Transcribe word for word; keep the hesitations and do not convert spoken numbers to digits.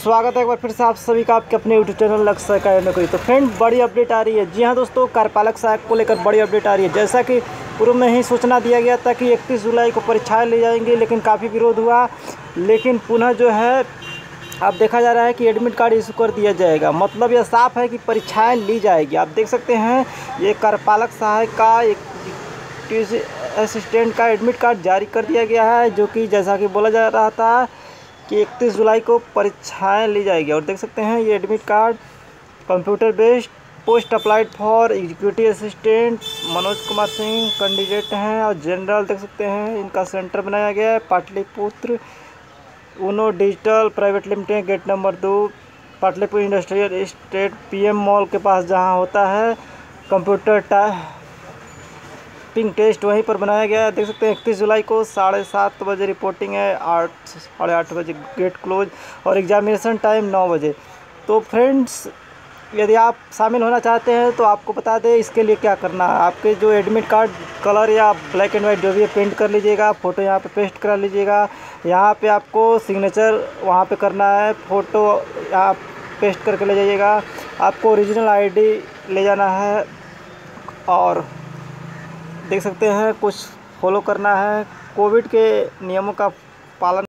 स्वागत है एक बार फिर से आप सभी का आपके अपने यूट्यूब चैनल लक्ष्य का नौकरी। तो फ्रेंड, बड़ी अपडेट आ रही है। जी हाँ दोस्तों, कार्यपालक सहायक को लेकर बड़ी अपडेट आ रही है। जैसा कि पूर्व में ही सूचना दिया गया था कि इकतीस जुलाई को परीक्षाएं ली जाएंगी, लेकिन काफ़ी विरोध हुआ। लेकिन पुनः जो है अब देखा जा रहा है कि एडमिट कार्ड इशू कर दिया जाएगा। मतलब यह साफ है कि परीक्षाएँ ली जाएगी। आप देख सकते हैं ये कार्यपालक सहायक का एक असिस्टेंट का एडमिट कार्ड जारी कर दिया गया है, जो कि जैसा कि बोला जा रहा था कि इकतीस जुलाई को परीक्षाएं ली जाएगी। और देख सकते हैं ये admit card computer based post applied for executive assistant Manoj Kumar Singh candidate हैं। और जनरल देख सकते हैं इनका सेंटर बनाया गया है Pataliputra Uno digital private limited, gate number दो, Pataliputra industrial estate PM mall के पास जहां होता है कंप्यूटर टाइपिंग टेस्ट, वहीं पर बनाया गया है। देख सकते हैं इकतीस जुलाई को साढ़े सात बजे रिपोर्टिंग है, आठ साढ़े आठ बजे गेट क्लोज और एग्जामिनेशन टाइम नौ बजे। तो फ्रेंड्स, यदि आप शामिल होना चाहते हैं तो आपको बता दें इसके लिए क्या करना है। आपके जो एडमिट कार्ड कलर या ब्लैक एंड वाइट जो भी है पेंट कर लीजिएगा, फ़ोटो यहाँ पे पेस्ट करा लीजिएगा। यहाँ पे आपको सिग्नेचर वहाँ पे करना है, फ़ोटो आप पेस्ट करके ले जाइएगा। आपको ओरिजिनल आईडी ले जाना है और देख सकते हैं कुछ फॉलो करना है। कोविड के नियमों का पालन